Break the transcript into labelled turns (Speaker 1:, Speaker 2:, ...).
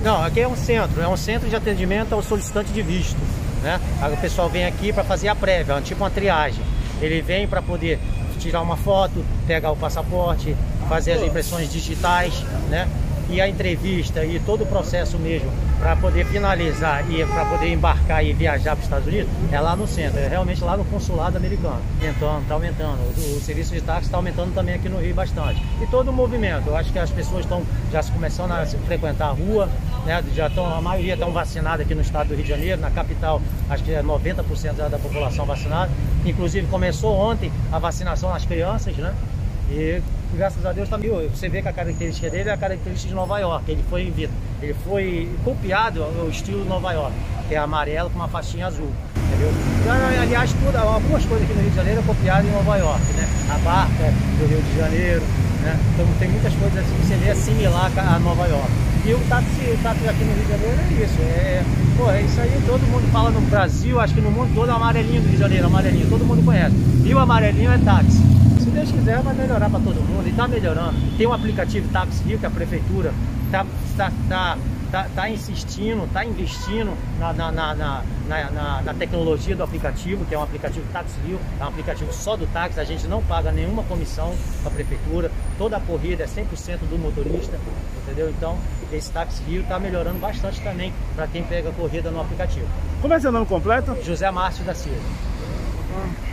Speaker 1: Não, aqui é um centro de atendimento ao solicitante de visto, né? Aí o pessoal vem aqui para fazer a prévia, tipo uma triagem. Ele vem para poder tirar uma foto, pegar o passaporte, fazer as impressões digitais, né? E a entrevista e todo o processo mesmo para poder finalizar e para poder embarcar e viajar para os Estados Unidos é lá no centro, é realmente lá no consulado americano. Então está aumentando, o serviço de táxi está aumentando também aqui no Rio bastante. E todo o movimento, eu acho que as pessoas estão já começando a frequentar a rua, né? A maioria estão vacinadas aqui no estado do Rio de Janeiro, na capital acho que é 90% já da população vacinada. Inclusive começou ontem a vacinação nas crianças, né? E graças a Deus também, você vê que a característica dele é a característica de Nova York. Ele foi copiado ao estilo Nova York, que é amarelo com uma faixinha azul, entendeu? Então, aliás, algumas coisas aqui no Rio de Janeiro é copiado em Nova York, né? A barca do Rio de Janeiro, né? Então tem muitas coisas assim que você vê similar a Nova York. E o táxi aqui no Rio de Janeiro é isso. É isso aí, todo mundo fala no Brasil, acho que no mundo todo é o amarelinho do Rio de Janeiro, amarelinho, todo mundo conhece. E o amarelinho é táxi. Se Deus quiser, vai melhorar para todo mundo. E está melhorando. Tem um aplicativo Táxi Rio, que a prefeitura está insistindo, está investindo na tecnologia do aplicativo, que é um aplicativo Táxi Rio, é um aplicativo só do táxi, a gente não paga nenhuma comissão para a prefeitura, toda a corrida é 100% do motorista, entendeu? Então, esse Táxi Rio está melhorando bastante também para quem pega a corrida no aplicativo.
Speaker 2: Como é seu nome completo?
Speaker 1: José Márcio da Silva.